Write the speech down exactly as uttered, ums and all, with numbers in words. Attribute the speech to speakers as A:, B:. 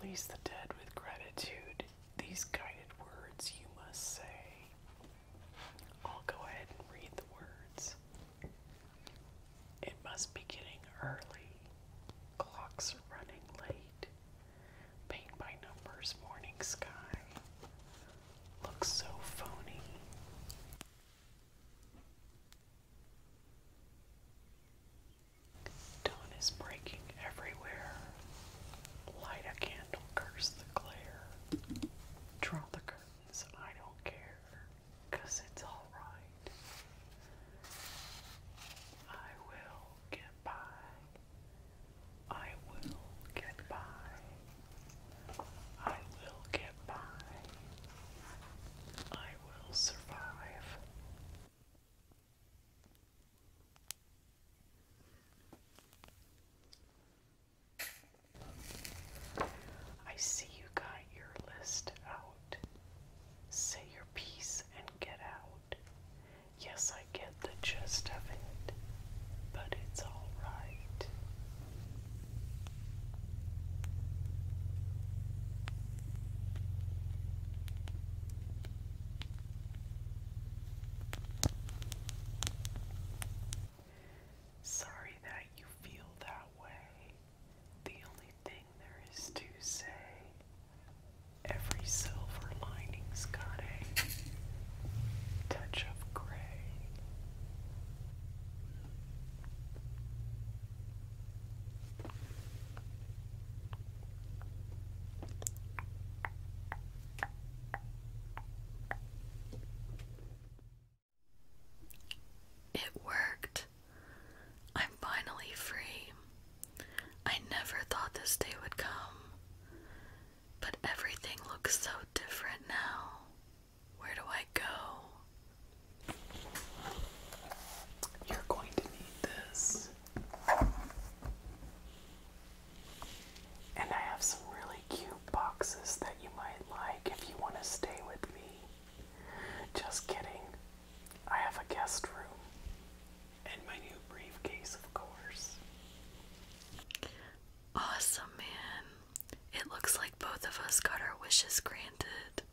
A: Release the dead with gratitude. These guided words you must say. I'll go ahead and read the words. It must be getting early. Clocks are running late. Paint by numbers, morning sky. Looks so phony. Dawn is breaking everywhere. Light a candle, curse the glare. Draw the curtains, I don't care, 'cause it's alright. I will get by. I will get by. I will get by. I will survive. I see you got your list out. Say your piece and get out. Yes, I get the gist of it, but it's all right. Sorry that you feel that way. The only thing there is to say, every silver lining's got a touch of gray.
B: It worked. I'm finally free. I never thought this day would come, but everything looks so different now. Where do I go?
A: You're going to need this. And I have some really cute boxes that you might like if you want to stay with me. Just kidding. I have a guest room. And my new briefcase, of course.
B: Awesome, man. It looks like both of us got our wishes granted.